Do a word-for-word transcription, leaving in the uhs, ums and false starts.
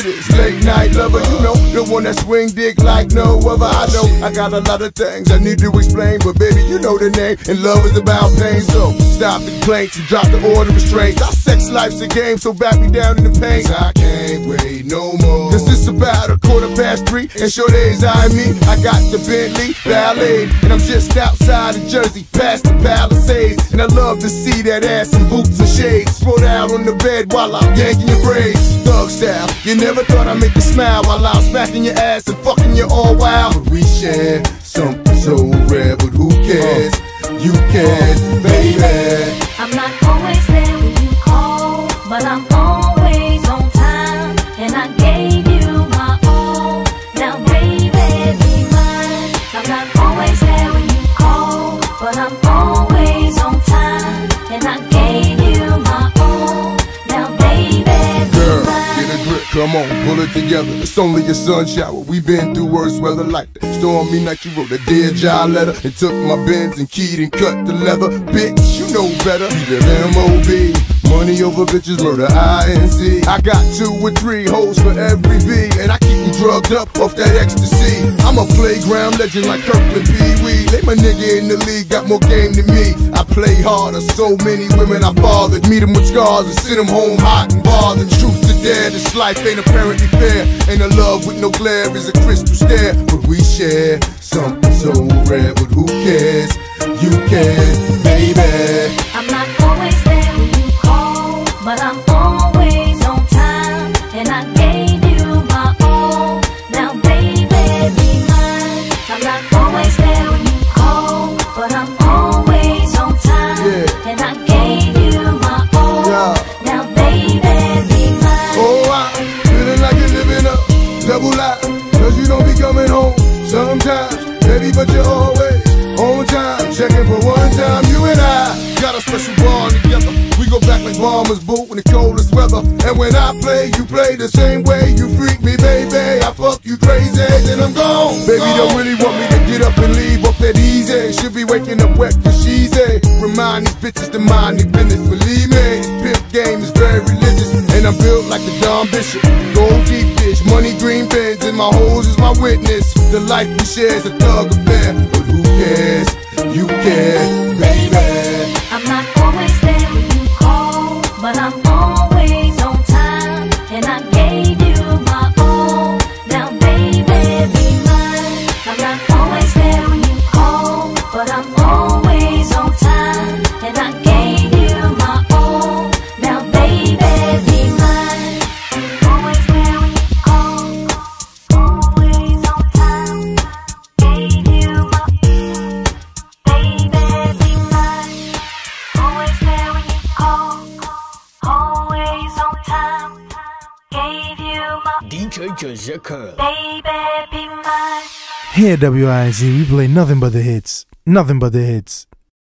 this late night lover, you know, the one that swing dick like no other. I know I got a lot of things I need to explain, but baby, you know the name, and love is about pain. So stop the complaints and drop the order of restraints. Our sex life's a game, so back me down in the pain. I can't wait no more, cause it's about a quarter past three, and sure days I me. I got the Bentley Ballet, and I'm just outside of Jersey, past the Palisades. And I love to see that ass in boots and shades, spread out on the bed while I'm yanking your braids. Thug style, you never thought I'd make you smile while I'm smacking your ass and fucking you all wild. But we share something so rare, but who cares? You care, baby. I'm not always there when you call, but I'm always on time, and I gave you my all. Now baby, be mine. I'm not always there when you call, but I'm always on time, and I gave you my all. Now baby, be Girl, mine. get a grip, come on, pull it together. It's only a sun shower, we been through worse weather like that. Stormy night, you wrote a Dear John letter and took my Benz and keyed and cut the leather. Bitch, you know better, you live M O B. Money over bitches, murder I N C. I got two or three hoes for every V, and I keep them drugged up off that ecstasy. I'm a playground legend like Kirkland Pee Wee. They my nigga in the league, got more game than me. I play harder, so many women I bothered. Meet them with scars and send them home hot and bothered. Truth to dare, this life ain't apparently fair, and a love with no glare is a crystal stare. But we share something so rare, but who cares? You care, baby. I'm not always there when you call, but I'm always on time, and I gave you my all. Now baby, be mine. I'm not always there when you call, but I'm always on time, Yeah. and I gave you my all. Yeah. Now baby, be mine. Oh, I'm feeling like you're living a double life, cause you don't be coming home sometimes, baby, but you're always on time. Checking for one time, you and I got a special bond together. We go back like bombers boot in the coldest weather. And when I play, you play the same way. You freak me, baby, I fuck you crazy, then I'm gone. Baby, don't really want me to get up and leave off that easy. Should be waking up wet for she's a. Remind these bitches to mind their business. Believe me, this pimp game is very religious, and I'm built like the Don Bishop. Gold deep dish, money green pens, and my hoes is my witness. The life we share is a thug affair, but who cares? You care, baby. I'm not always there when you call, but I'm always on time, and I gave you my all. Now baby, be mine. I'm not always there when you call, but I'm always on time, and I gave you my all. Now baby, be mine. Always there when you call, always on time, gave you my baby, be mine. Always there when you call, always on time, gave you my D J Jazika. baby, be mine. Here at W I Z, we play nothing but the hits. Nothing but the hits.